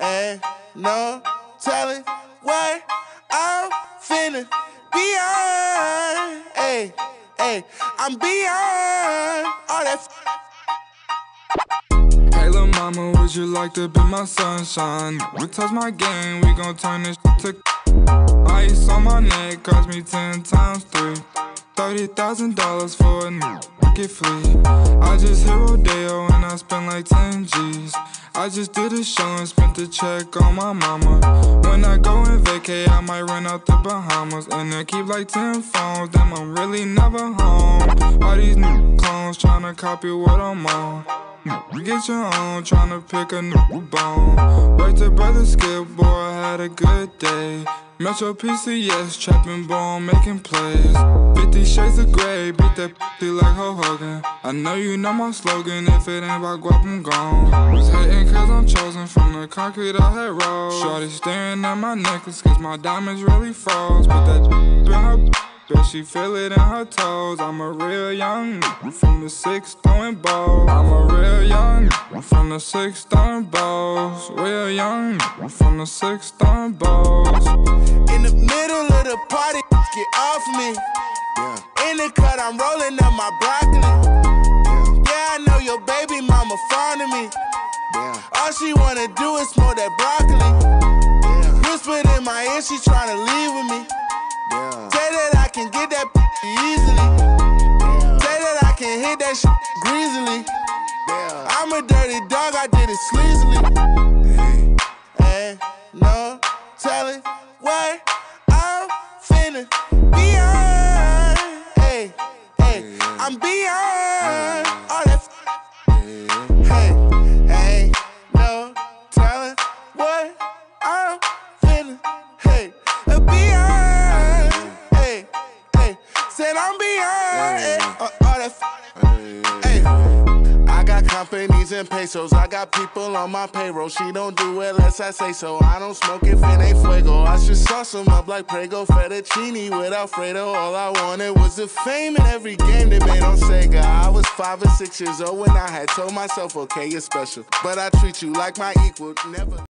Ain't no telling what I'm finna beyond. Ay, ay, I'm beyond all that. Hey lil' mama, would you like to be my sunshine? We touch my game, we gon' turn this to ice on my neck, cost me 10 times 3. $30,000 for a new wicked flea. I just hit Rodeo and I spent like 10 G's. I just did a show and spent the check on my mama. When I go and vacay, I might run out the Bahamas. And then keep like 10 phones, damn I'm really never home. All these new clones tryna copy what I'm on. You get your own, tryna pick a new bone. Worked to Brother Skip, boy, I had a good day. Metro PCS, trapping bone, making plays. 50 shades of gray, beat that p***y like Hulk Hogan. I know you know my slogan, if it ain't about guap, I'm gone. Was hating cause I'm chosen from the concrete I had rolled. Shorty staring at my necklace cause my diamonds really froze. Put that in her bet she feel it in her toes. I'm a real young from the 6 throwing balls. I'm a real young from the 6 throwing balls. Real young from the 6 throwing balls. In the middle of the party, get off me. Yeah. In the cut, I'm rolling up my broccoli. Yeah, I know your baby mama fond of me. Yeah. All she wanna do is smoke that broccoli. Yeah. Whispered in my ear, she tryna leave with me. Yeah. Say that I can get that easily. Yeah. Say that I can hit that shit greasily. Yeah. I'm a dirty dog, I did it sleazily. Ain't no telling what I'm finna beyond. Hey, hey, I'm beyond all that. Hey, ain't no telling what I'm finna. Hey, beyond. Hey, hey, said I'm beyond all that. Hey. I got companies and pesos, I got people on my payroll. She don't do it unless I say so. I don't smoke if it ain't fuego. I should sauce them up like Prego, fettuccine with Alfredo. All I wanted was the fame in every game they made on Sega. I was 5 or 6 years old when I had told myself, okay, you're special, but I treat you like my equal, never.